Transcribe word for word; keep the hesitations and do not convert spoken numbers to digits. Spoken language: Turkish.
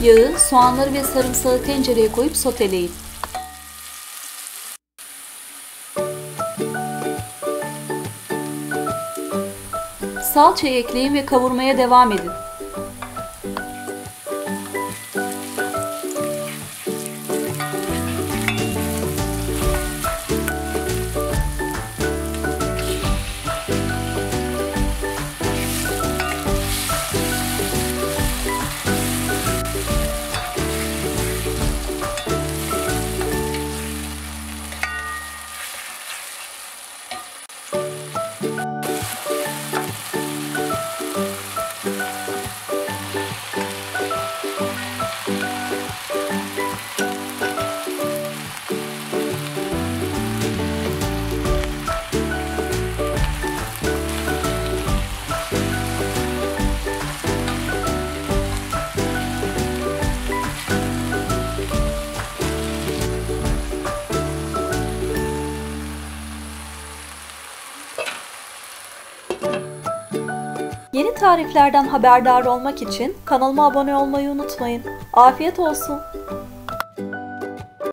Yağı, soğanları ve sarımsağı tencereye koyup soteleyin. Salçayı ekleyin ve kavurmaya devam edin. Yeni tariflerden haberdar olmak için kanalıma abone olmayı unutmayın. Afiyet olsun.